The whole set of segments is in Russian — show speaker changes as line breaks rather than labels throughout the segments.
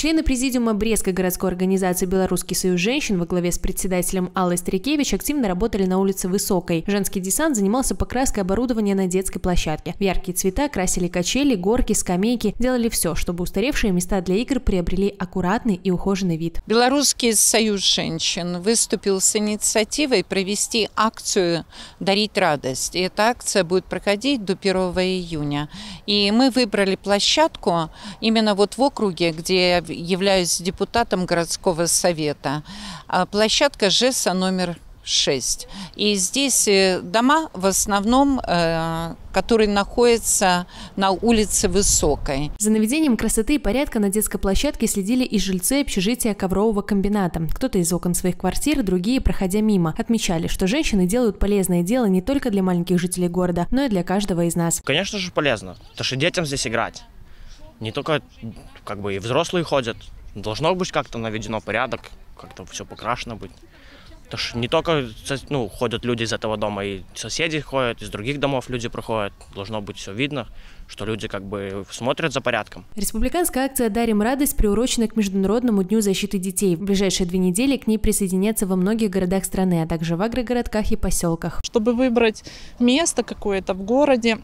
Члены президиума Брестской городской организации «Белорусский союз женщин» во главе с председателем Аллой Старикевич активно работали на улице Высокой. Женский десант занимался покраской оборудования на детской площадке. В яркие цвета красили качели, горки, скамейки, делали все, чтобы устаревшие места для игр приобрели аккуратный и ухоженный вид.
Белорусский союз женщин выступил с инициативой провести акцию «Дарить радость». И эта акция будет проходить до 1 июня. И мы выбрали площадку именно вот в округе, где являюсь депутатом городского совета. Площадка ЖЭСа номер 6. И здесь дома в основном, которые находятся на улице Высокой.
За наведением красоты и порядка на детской площадке следили и жильцы общежития коврового комбината. Кто-то из окон своих квартир, другие, проходя мимо, отмечали, что женщины делают полезное дело не только для маленьких жителей города, но и для каждого из нас.
Конечно же полезно, потому что детям здесь играть. Не только и взрослые ходят. Должно быть как-то наведено порядок, как-то все покрашено быть. Потому что не только ходят люди из этого дома, и соседи ходят, из других домов люди проходят. Должно быть все видно, что люди смотрят за порядком.
Республиканская акция «Дарим радость» приурочена к Международному дню защиты детей. В ближайшие 2 недели к ней присоединятся во многих городах страны, а также в агрогородках и поселках.
Чтобы выбрать место какое-то в городе,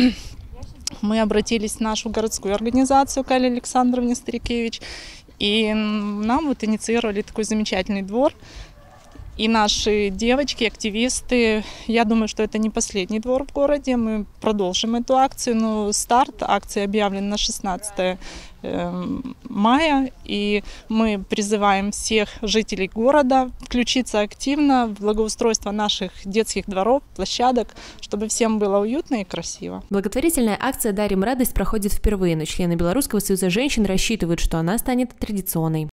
мы обратились в нашу городскую организацию к Алле Александровне Старикевич, и нам инициировали такой замечательный двор. И наши девочки, активисты, я думаю, что это не последний двор в городе, мы продолжим эту акцию, но старт акции объявлен на 16 мая, и мы призываем всех жителей города включиться активно в благоустройство наших детских дворов, площадок, чтобы всем было уютно и красиво.
Благотворительная акция «Дарим радость» проходит впервые, но члены Белорусского союза женщин рассчитывают, что она станет традиционной.